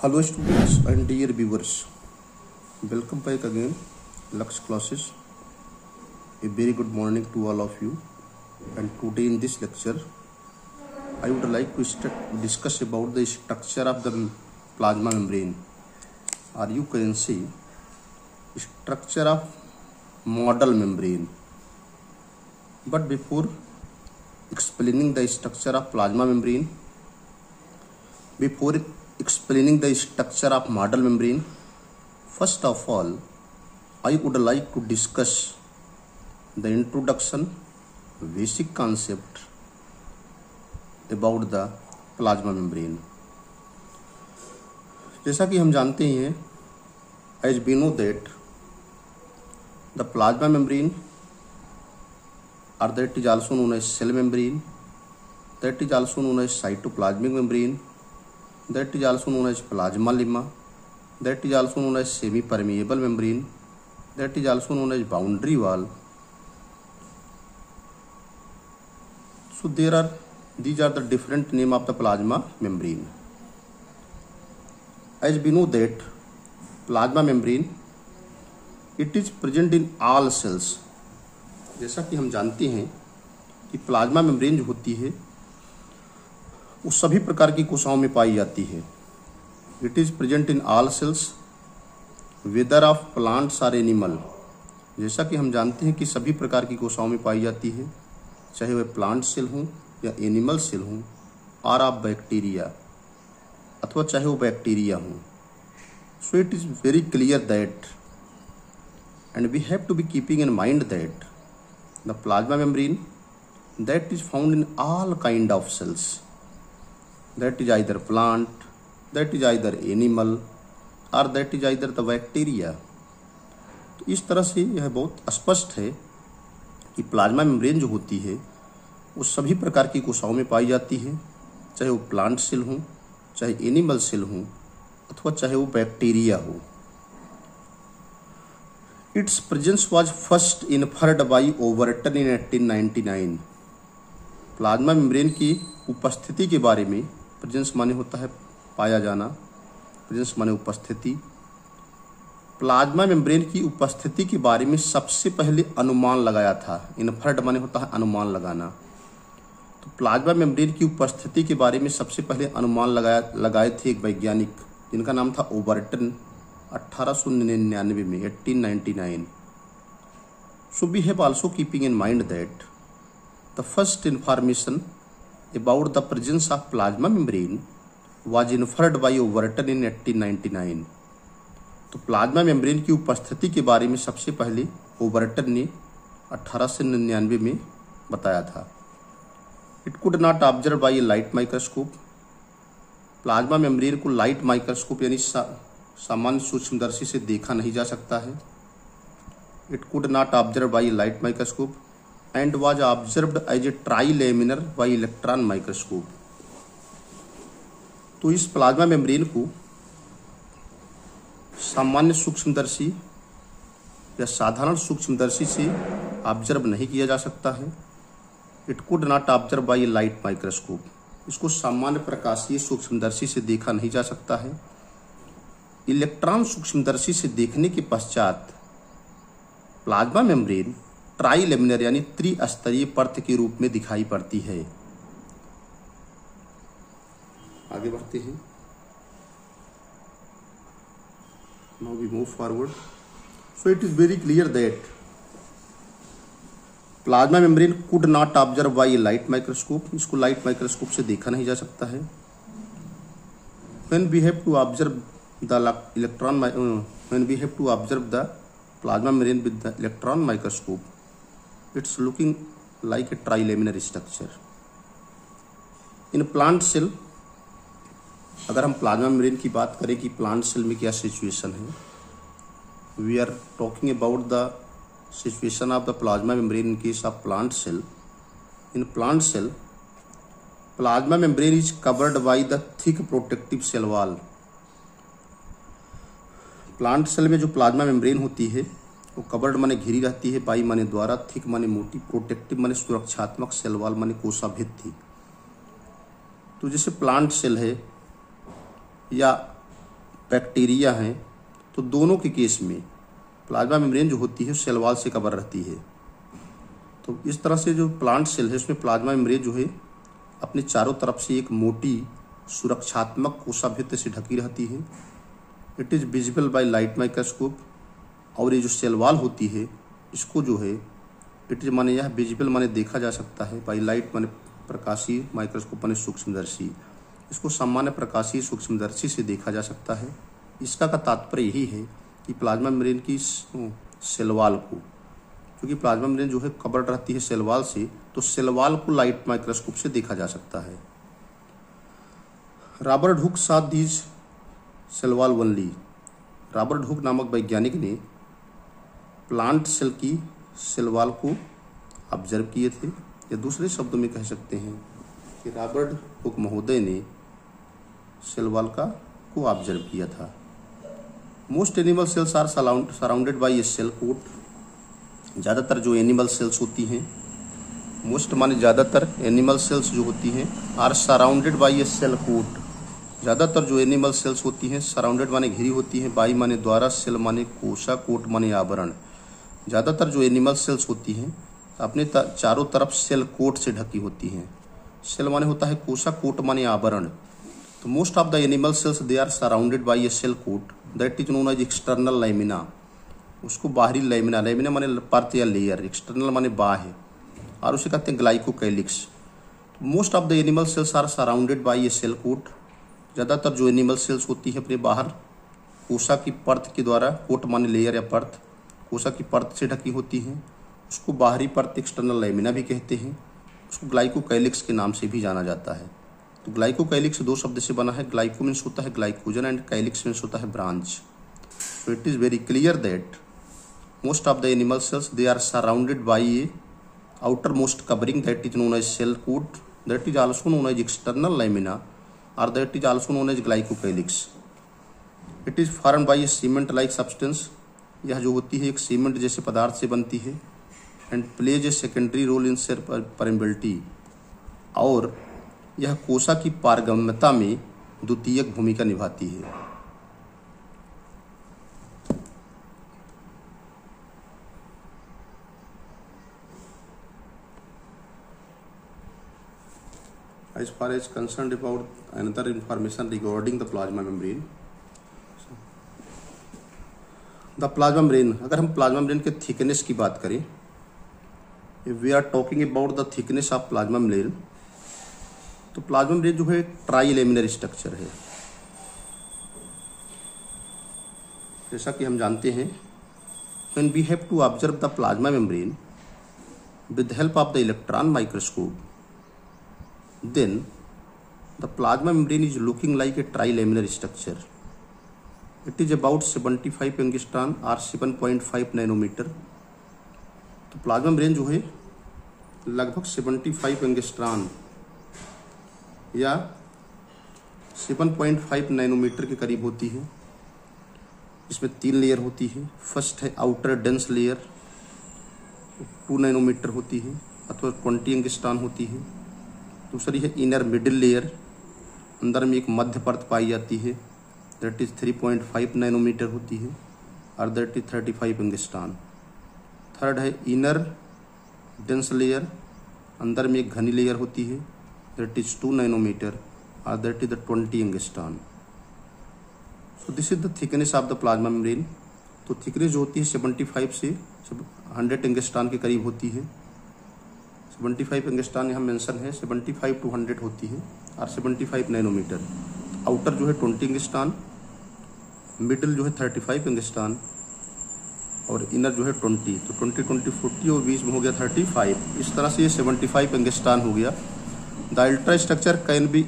Hello students and dear viewers, welcome back again Lux classes. A very good morning to all of you, and today in this lecture I would like to discuss about the structure of the plasma membrane, or you can say structure of model membrane. But before explaining the structure of plasma membrane, before explaining the structure of model membrane, first of all, I would like to discuss the introduction, basic concept about the plasma membrane. जैसा कि हम जानते हैं, as we know that the plasma membrane, or that is also known as cell membrane, that is also known as cytoplasmic membrane, that is also known as plasma lemma, that is also known as semi-permeable membrane, that is also known as boundary wall. So these are the different name of the plasma membrane. As we know that plasma membrane, it is present in all cells. जैसा कि हम जानते हैं कि plasma membrane जो होती है वो सभी प्रकार की कोशिकाओं में पाई जाती है. It is present in all cells whether of plants or animal. जैसा कि हम जानते हैं कि सभी प्रकार की कोशिकाओं में पाई जाती है, चाहे वह प्लांट सेल हों या एनिमल सेल हों, और ऑफ बैक्टीरिया, अथवा चाहे वो बैक्टीरिया हों. So it is very clear that and we have to be keeping in mind that the plasma membrane that is found in all kind of cells, that is either plant, that is either animal, or that is either the bacteria. तो इस तरह से यह बहुत स्पष्ट है कि plasma membrane जो होती है वो सभी प्रकार की कोशिकाओं में पाई जाती है, चाहे वो प्लांट सेल हों, चाहे एनिमल सेल हों, अथवा चाहे वो बैक्टीरिया हो. Its presence was first inferred by Overton in 1899. Plasma membrane की उपस्थिति के बारे में, प्रेजेंस माने होता है पाया जाना, प्रेजेंस माने उपस्थिति. प्लाज्मा मेम्ब्रेन की उपस्थिति के बारे में सबसे पहले अनुमान लगाया था. इन्फर्ड माने होता है अनुमान लगाना. तो प्लाज्मा मेम्ब्रेन की उपस्थिति के बारे में सबसे पहले अनुमान लगाए थे एक वैज्ञानिक जिनका नाम था ओबर्टन 1899 में, 1899. So we have also keeping in mind that the first information about the presence of plasma membrane was inferred by Overton in 1899. तो प्लाज्मा मेम्ब्रेन की उपस्थिति के बारे में सबसे पहले ओबर्टन ने 1899 में बताया था. It could not observe by a light microscope. Plasma membrane को लाइट माइक्रोस्कोप यानी सामान्य सूक्ष्मदर्शी से देखा नहीं जा सकता है. It could not observe by light microscope and was observed as a trilaminar by electron microscope. तो इस प्लाज्मा मेम्ब्रेन को सामान्य सूक्ष्मदर्शी या साधारण सूक्ष्मदर्शी से ऑब्जर्व नहीं किया जा सकता है. It could not observe by light microscope. इसको सामान्य प्रकाशीय सूक्ष्मदर्शी से देखा नहीं जा सकता है. इलेक्ट्रॉन सूक्ष्मदर्शी से देखने के पश्चात प्लाज्मा मेम्ब्रेन ट्राइलेमिनर यानी त्रिस्तरीय परत के रूप में दिखाई पड़ती है. आगे बढ़ते हैं. Now we move forward. So it is very clear that plasma membrane could not observe by light microscope. इसको लाइट माइक्रोस्कोप से देखा नहीं जा सकता है. When we have to observe the electron when we have to observe the plasma membrane with the electron microscope, it's looking like a trilaminar structure. In plant cell, अगर हम plasma membrane की बात करें कि प्लांट सेल में क्या situation है, we are talking about the situation of the plasma membrane in case of plant cell. In plant cell, plasma membrane is covered by the thick protective cell wall. Plant cell में जो plasma membrane होती है वो covered माने घिरी रहती है, by माने द्वारा, थिक माने मोटी, प्रोटेक्टिव माने सुरक्षात्मक, सेल वॉल माने कोशाभित्ति. तो जैसे प्लांट सेल है या बैक्टीरिया हैं, तो दोनों के केस में प्लाज्मा मेम्ब्रेन जो होती है सेल वॉल से कवर रहती है। तो इस तरह से जो प्लांट सेल है उसमें प्लाज्मा मेम्ब्रेन जो है अपने चारों तरफ से एक मोटी सुरक्षात्मक कोशाभित्त से ढकी रहती है। It is visible by light microscope. और ये जो सेल वॉल होती है इसको जो है इट इज माने यह विजिबल माने देखा जा सकता है, बाय लाइट माने प्रकाशीय, माइक्रोस्कोप माने सूक्ष्मदर्शी। इसको सामान्य प्रकाशीय सूक्ष्मदर्शी से देखा जा सकता है। इसका का तात्पर्य यही है कि प्लाज्मा मेम्ब्रेन की सेल वॉल को, क्योंकि प्लाज्मा मेम्ब्रेन जो है कवर रहती है सेल वॉल से, तो सेल वॉल को लाइट माइक्रोस्कोप से देखा जा सकता है। Robert Hooke saw these cell wall only. Robert Hooke नामक वैज्ञानिक ने प्लांट सेल की सेल वॉल को ऑब्जर्व किए थे, या दूसरे शब्दों में कह सकते हैं कि रॉबर्ट हुक महोदय ने सेल वॉल को ऑब्जर्व किया था। Most animal cells are surrounded by a cell coat. ज़्यादातर जो एनिमल सेल्स होती हैं, मोस्ट माने ज़्यादातर एनिमल सेल्स जो होती हैं, are surrounded by a cell coat. ज़्यादातर जो एनिमल सेल्स होती हैं सराउंडेड माने घिरी होती हैं, बाई माने द्वारा, सेल माने कोशा, कोट माने आवरण। ज़्यादातर जो एनिमल सेल्स होती हैं अपने चारों तरफ सेल कोट से ढकी होती हैं। सेल माने होता है कोशा, कोट माने आवरण। तो most of the animal cells they are surrounded by a cell coat that is known as external lamina. उसको बाहरी लैमिना, लैमिना माने परत या लेयर, एक्सटर्नल माने बाह्य, और उसे कहते हैं glycocalyx. Most of the animal cells are surrounded by a cell coat. ज़्यादातर जो एनिमल सेल्स होती है अपने बाहर कोशा की परत के द्वारा, कोट माने लेयर या परत, कोशा की परत से ढकी होती हैं। उसको बाहरी परत एक्सटर्नल लैमिना भी कहते हैं। उसको ग्लाइकोकैलिक्स के नाम से भी जाना जाता है। तो ग्लाइकोकैलिक्स दो शब्द से बना है। ग्लाइको मीन्स होता है ग्लाइकोजन एंड कैलिक्स मीन्स होता है branch. So it is very clear that most of the animal cells they are surrounded by a outer most covering that is known as cell coat, that is also known as external lamina, or that is also known as glycocalyx. It is formed by a cement-like substance. यह जो होती है एक cement जैसे पदार्थ से बनती है। and plays a secondary role in cell permeability. और यह कोशा की पारगम्यता में द्वितीयक भूमिका निभाती है। As far as concerned about another information regarding the plasma membrane, the plasma membrane, अगर हम प्लाज्मा मेम्ब्रेन के थिकनेस की बात करें, if we are talking about the thickness of plasma membrane, तो प्लाज्मा मेम्ब्रेन जो है ट्राई लेमिनर स्ट्रक्चर है। जैसा कि हम जानते हैं, when we have to observe the plasma membrane with the help of the electron microscope, then the plasma membrane is looking like a trilaminar structure. It is about 75 angstrom or 7.5 nanometre. तो plasma membrane जो है लगभग 75 angstrom या 7.5 nanometre के करीब होती है। इसमें 3 लेयर होती है। फर्स्ट है आउटर डेंस लेयर, 2 नैनोमीटर होती है अथवा 20 एंगस्ट्रॉन होती है। दूसरी है इनर मिडिल लेयर, अंदर में एक मध्य परत पाई जाती है, दैट इज 3.5 नैनोमीटर होती है और दैट इज 35 एंगस्ट्रॉन। थर्ड है इनर डेंस लेयर, अंदर में एक घनी लेयर होती है, दैट इज 2 नैनोमीटर और that is 20 angstrom. So this is the thickness of the plasma membrane. तो थिकनेस जो होती है 75 से 100 एंगस्ट्रॉन के करीब होती है। 75 एंगस्ट्रॉन यहाँ मेंशन है, 75 to 100 होती है और 75 नैनोमीटर। आउटर जो है 20 एंगस्ट्रॉन, मिडिल जो है 35 एंगस्ट्रॉन और इनर जो है 20। तो 20, 20, 40 और 20 में हो गया 35। इस तरह से ये 75 एंगस्ट्रॉन हो गया। The ultra structure can be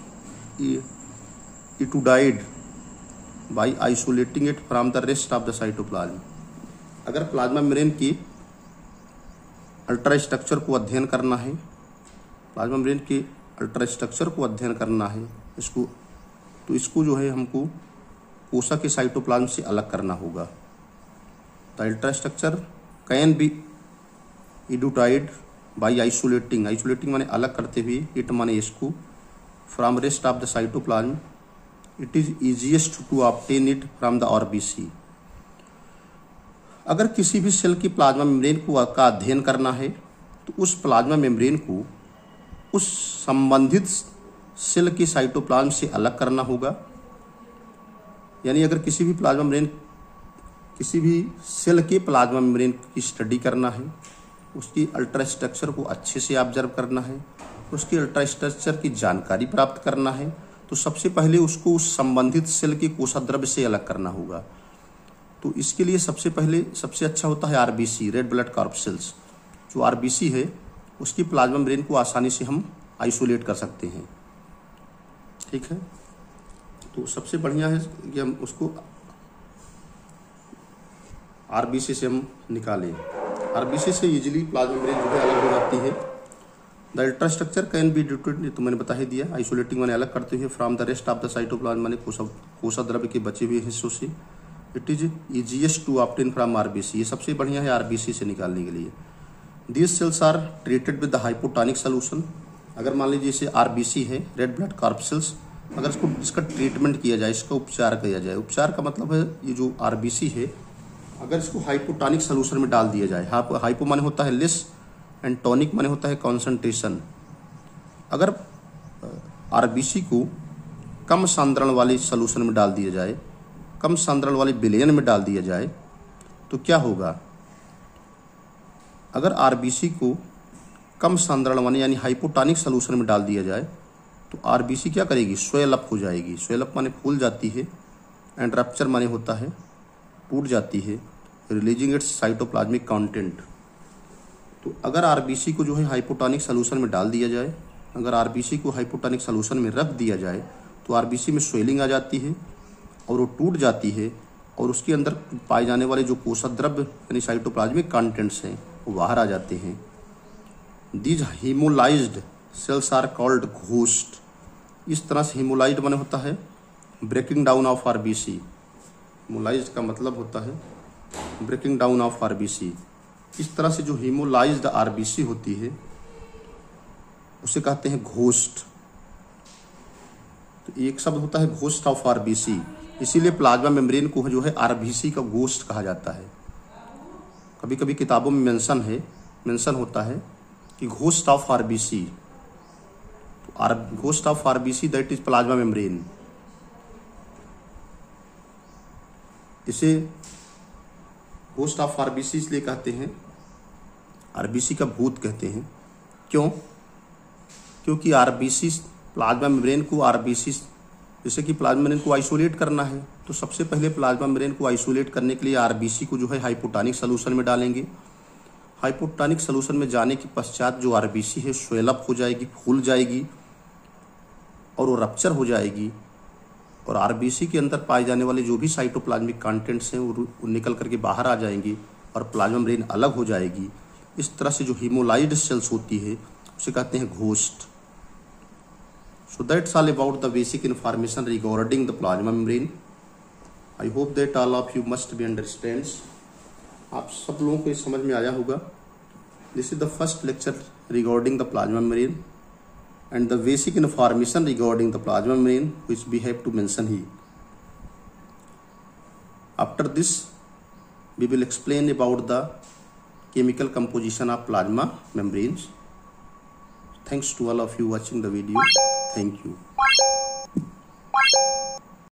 studied by isolating it from the rest of the cytoplasm. अगर प्लाज्मा मेम्ब्रेन की अल्ट्रा स्ट्रक्चर को अध्ययन करना है, प्लाज्मा मेम्ब्रेन के अल्ट्रा स्ट्रक्चर को अध्ययन करना है इसको जो है हमको कोशा के साइटोप्लाज्म से अलग करना होगा। The ultra structure can be studied by isolating माने अलग करते हुए, इट माने इसको, from rest of the cytoplasm it is easiest to obtain it from the RBC। अगर किसी भी सेल की प्लाज्मा मेम्ब्रेन का अध्ययन करना है तो उस प्लाज्मा मेम्ब्रेन को उस संबंधित सेल की साइटोप्लाज्म से अलग करना होगा। यानी अगर किसी भी सेल के प्लाज्मा मेम्ब्रेन की स्टडी करना है, उसकी अल्ट्रा स्ट्रक्चर को अच्छे से ऑब्जर्व करना है, उसकी अल्ट्रा स्ट्रक्चर की जानकारी प्राप्त करना है, तो सबसे पहले उसको उस संबंधित सेल के कोशाद्रव्य से अलग करना होगा। तो इसके लिए सबसे अच्छा होता है RBC, रेड ब्लड कॉर्पसेल्स। जो RBC है उसकी प्लाज्मा मेम्ब्रेन को आसानी से हम आइसोलेट कर सकते हैं। ठीक है, तो सबसे बढ़िया है कि हम उसको RBC से हम निकालें। RBC से इजीली प्लाज्मा मेम्ब्रेन जो है अलग हो जाती है। The ultra structure can be detected, तो मैंने बता ही दिया। आइसोलेटिंग माने अलग करते हुए from the rest of the cytoplasm माने कोशाद्रव्य के बचे हुए हिस्सों से। It is easiest to obtain from RBC, ये सबसे बढ़िया है RBC से निकालने के लिए। These cells are treated with the hypotonic solution. अगर मान लीजिए जैसे RBC है, रेड ब्लड कॉर्पसेल्स, अगर इसका ट्रीटमेंट किया जाए, इसका उपचार किया जाए, उपचार का मतलब है ये जो RBC है अगर इसको हाइपोटोनिक सोल्यूशन में डाल दिया जाए। हाइपो माने होता है लेस एंड टॉनिक माने होता है कॉन्सेंट्रेशन। अगर RBC को कम सांद्रण वाले सोल्यूशन में डाल दिया जाए, कम सांद्रण वाले विलयन में डाल दिया जाए, तो क्या होगा? अगर RBC को कम सांद्रण वाले यानी हाइपोटोनिक सोल्यूशन में डाल दिया जाए तो RBC क्या करेगी? स्वेल अप हो जाएगी। स्वेल अप माने फूल जाती है, एंड रप्चर माने होता है टूट जाती है, रिलीजिंग इट्स साइटोप्लाज्मिक कंटेंट। तो अगर RBC को जो है हाइपोटोनिक सोल्यूशन में डाल दिया जाए, अगर RBC को हाइपोटोनिक सोल्यूशन में रख दिया जाए तो RBC में स्वेलिंग आ जाती है और वो टूट जाती है, और उसके अंदर पाए जाने वाले जो कोशाद्रव्य यानी साइटोप्लाज्मिक कंटेंट्स हैं वो बाहर आ जाते हैं। These haemolysed cells are called ghost. इस तरह से हीमोलाइज्ड माने होता है breaking down of RBC। Haemolysed का मतलब होता है ब्रेकिंग डाउन ऑफ RBC। इस तरह से जो हीमोलाइज्ड RBC होती है उसे कहते हैं घोस्ट। तो एक शब्द होता है घोस्ट ऑफ RBC, इसीलिए प्लाज्मा मेम्ब्रेन को जो है RBC का घोस्ट कहा जाता है। कभी कभी किताबों में मेंशन होता है कि घोस्ट ऑफ RBC, तो ghost of RBC that is plasma membrane. इसे घोस्ट ऑफ RBC इसलिए कहते हैं, RBC का भूत कहते हैं। क्यों? क्योंकि RBC प्लाज्मा मेम्ब्रेन को जैसे कि प्लाज्मा मेम्ब्रेन को आइसोलेट करना है, तो सबसे पहले प्लाज्मा मेम्ब्रेन को आइसोलेट करने के लिए RBC को जो है हाइपोटोनिक सोल्यूशन में डालेंगे। हाइपोटोनिक सोल्यूशन में जाने के पश्चात जो RBC है स्वेल अप हो जाएगी, फूल जाएगी और वो रप्चर हो जाएगी, और RBC के अंदर पाए जाने वाले जो भी साइटोप्लाज्मिक कंटेंट्स हैं वो निकल करके बाहर आ जाएंगी और प्लाज्मा मेम्ब्रेन अलग हो जाएगी। इस तरह से जो हीमोलाइज्ड सेल्स होती है उसे कहते हैं ghost. So that's all about the basic information regarding the plasma membrane. I hope that all of you must be understands. आप सब लोगों को ये समझ में आया होगा। This is the first lecture regarding the plasma membrane and the basic information regarding the plasma membrane which we have to mention here. After this, we will explain about the chemical composition of plasma membranes. Thanks to all of you watching the video. Thank you.